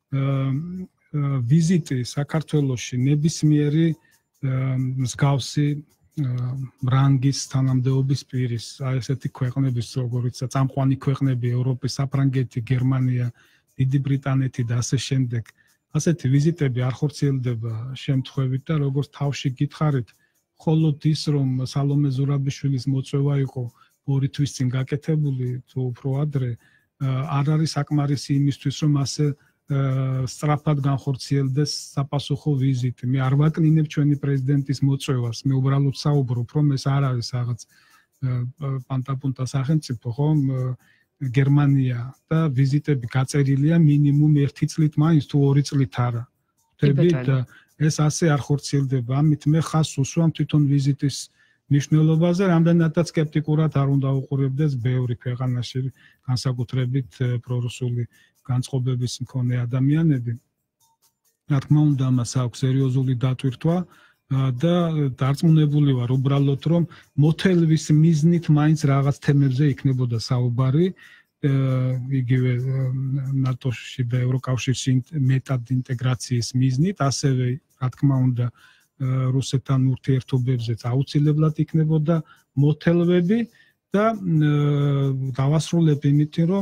[SPEAKER 3] ვიზიტი საქართველოში ნებისმიერი მსგავსი რანგის თანამდებობის პირის, აი ესეთი ქვეყნების, როგორიცაც წამყვანი ქვეყნები, ევროპის, საფრანგეთი, გერმანია, დიდი ბრიტანეთი და ასე შემდეგ ასეთი ვიზიტები არ ხორციელდება შემთხვევით და როგორც თავში გითხარით, მხოლოდ ის რომ სალომე ზურაბიშვილის მოწვევა იყო ორი თვის წინ გაკეთებული, თუ უფრო ადრე, არ არის საკმარისი იმისთვის, რომ ასე სწრაფად განხორციელდეს საპასუხო ვიზიტი. მე არ ვაკნინებ ჩვენი პრეზიდენტის მოწვევას, მე უბრალოდ საუბრობ, რომ ეს არ არის რაღაც პანტაპუნტა სახელმწიფო, ხომ? გერმანია და ვიზიტები გაწერილია მინიმუმ ერთი წლით მაინც თუ ორი წლით არა. ხვდებით და ეს ასე არ ხორციელდება. ამით მე ხაზს უსვამ თვითონ ვიზიტის მნიშვნელობაზე, რამდენადაც სკეპტიკურად არ უნდა უყურებდეს ბევრი ქვეყანაში განსაკუთრებით პრორუსული განწყობების მქონე ადამიანები. Რა თქმა უნდა, მას აქვს სერიოზული დატვირთვა და დარწმუნებული ვარ უბრალოდ რომ მოთელვის მიზნით მაინც რაღაც თემებზე იქნებოდა საუბარი, იგივე ნატოში და ევროკავშირში მეტად ინტეგრაციის მიზნით, ასევე რა თქმა უნდა რუსეთთან ურთიერთობებზეც აუცილებლად იქნებოდა მოთელვები და დავასრულებ იმით, რომ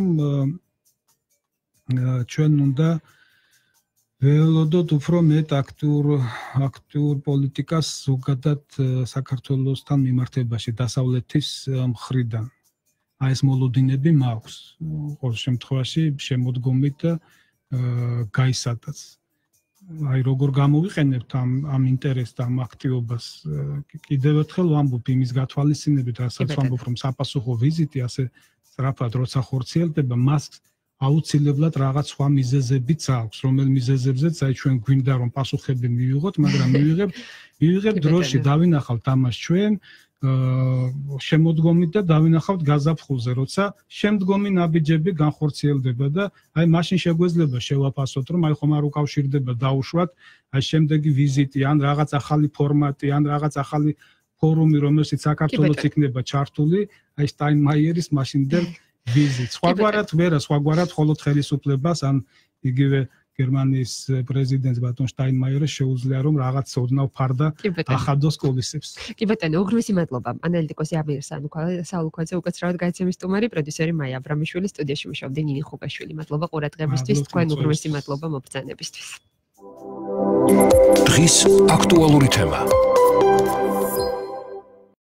[SPEAKER 3] ჩვენ უნდა ველოდოთ უფრო მეტ აქტიურ აქტიურ პოლიტიკას ზოგადად საქართველოსთან მიმართებაში დასავლეთის მხრიდან. Აი ეს მოლოდინები მაქვს. ყოველ შემთხვევაში შემოდგომით გაისადაც. Აი როგორ გამოვიყენებთ ამ ამ ინტერესს და ამ აქტივობას. კიდევ ერთხელ ვამბობ იმის გათვალისწინებით, რასაც ვამბობ, რომ საპასუხო ვიზიტი ასე სწრაფად როცა ხორციელდება, მას აუცილებლად რაღაც სხვა მიზეზებიც აქვს, რომელ მიზეზებზეც აი ჩვენ გვინდა რომ პასუხები მივიღოთ, მაგრამ მივიღებთ მივიღებთ დროში დავინახავთ ამას ჩვენ შემოდგომით და დავინახავთ გაზაფხულზე, როცა შემდგომი ნაბიჯები განხორციელდება და აი მაშინ შეგვეძლება შევაფასოთ, რომ აი ხომ არ უკავშირდება დაუშვათ აი შემდეგი ვიზიტი ან რაღაც ახალი ფორმატი ან რაღაც ახალი ფორუმი, რომელშიც საქართველოს იქნება ჩართული, აი შტაინმაიერის მაშინდელ ვიზიტ. სხვაგვარად ვერა, სხვაგვარად მხოლოდ ხელისუფლებას ან იგივე გერმანიის პრეზიდენტს ბატონ შტაინმაიერს შეუძლია რომ რაღაც ოდნავ ფარდა ახადოს კოლისებს.
[SPEAKER 2] კი ბატონო, უღრმესი მადლობა. ანალიტიკოსი ამირ საულქვაძე, უკაცრავად გაიცემის სტუმარი, პროდიუსერი მაია აბრამიშვილი, სტუდიაში მუშაობდა ნინი ხუგაშვილი. მადლობა ყურადღებისთვის, თქვენ უღრმესი მადლობა მობრძანებისთვის.
[SPEAKER 1] დღის აქტუალური თემა